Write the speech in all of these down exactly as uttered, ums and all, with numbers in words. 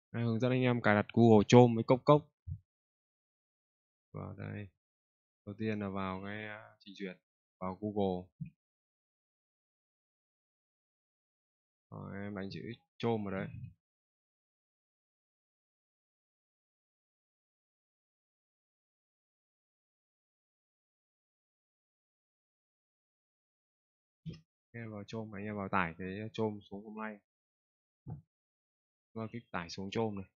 Đây, hướng dẫn anh em cài đặt Google Chrome với Cốc Cốc. Vào đây, đầu tiên là vào cái à, trình duyệt, vào Google, rồi em đánh chữ Chrome ở đây. Em vào Chrome, anh em vào tải cái Chrome xuống hôm nay, và kích tải xuống Chrome này.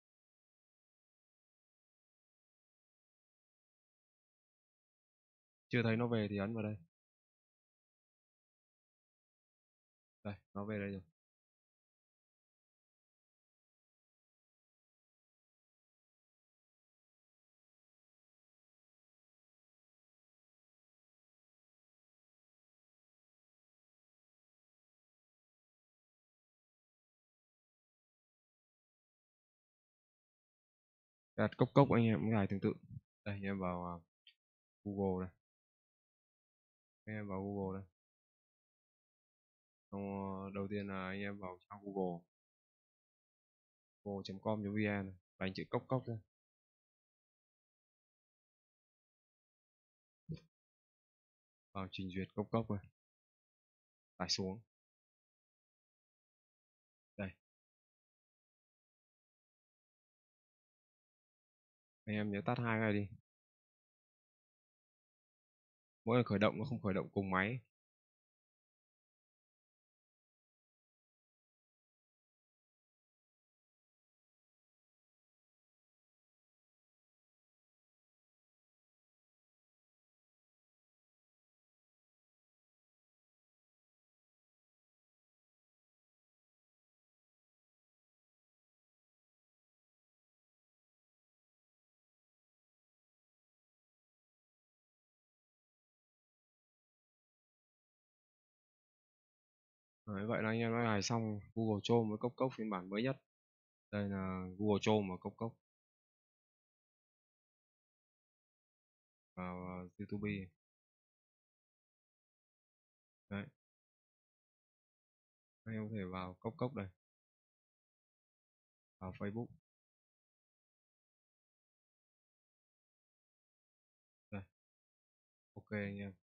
Chưa thấy nó về thì ấn vào đây. Đây, nó về đây rồi. Đặt Cốc Cốc anh em cũng cài tương tự. Đây, anh em vào à, Google đây. Anh em vào Google đây. Xong, ờ, đầu tiên là anh em vào trang Google, google chấm com chấm vn, đánh chữ Cốc Cốc đây. Vào trình duyệt Cốc Cốc này, tải xuống. Đây, anh em nhớ tắt hai cái này đi. Mỗi lần khởi động nó không khởi động cùng máy. Đấy, vậy là anh em đã cài xong Google Chrome với Cốc Cốc phiên bản mới nhất. Đây là Google Chrome và Cốc Cốc. Vào uh, YouTube. Đấy, anh em có thể vào Cốc Cốc đây, vào Facebook. Đây, ok anh em.